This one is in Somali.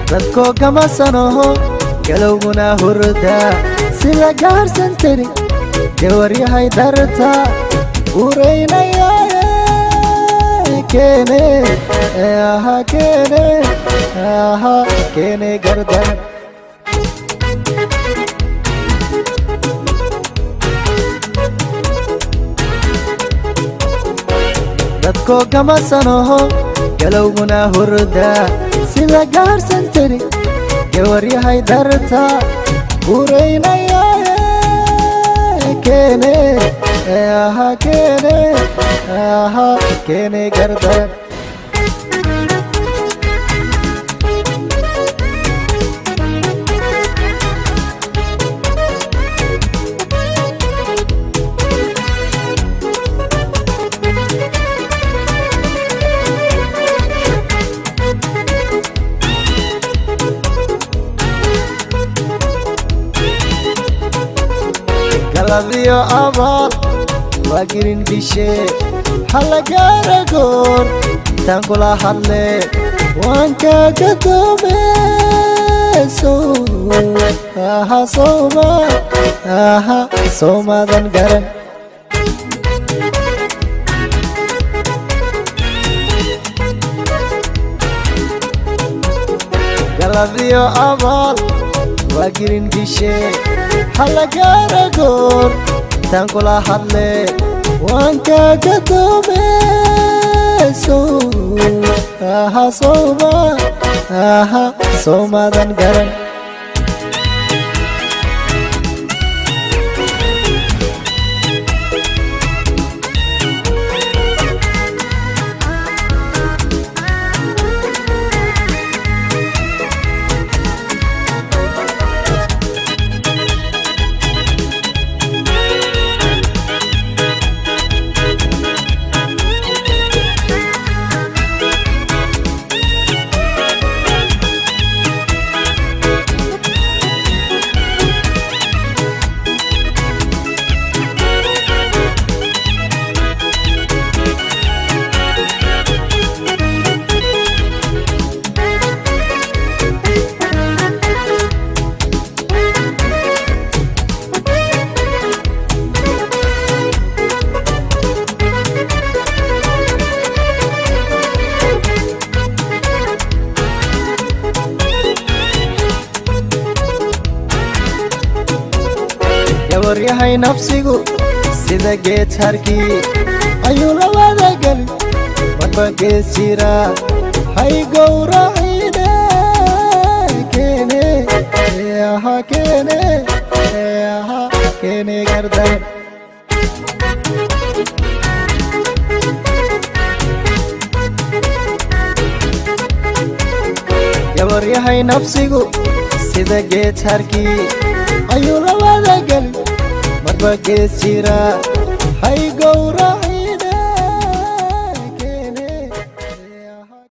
dadko kama sanoho galowguna hurda sila gaarsan tiri gawaryahay darta ureynaya kene kene gardan dadko kama sanoho galowguna hurda sila gaarsan tiri gawaryahay darta ureynaya kene kene gardan galadiyo abaal waagirin bishe halagaara goor intaan kula hadle waan kaga doome soomadan garan galadiyo abaal waagirin bishe halagaara goor intaan kula hadle waan kaga doome soomadan garan waryahay nafsigu sida geed harkii ayuu la wada gali marba gees jira hay gowracine kene gardan waryahay nafsigu sida geed harkii ayuu la wada gali marba gees jira hay gowrac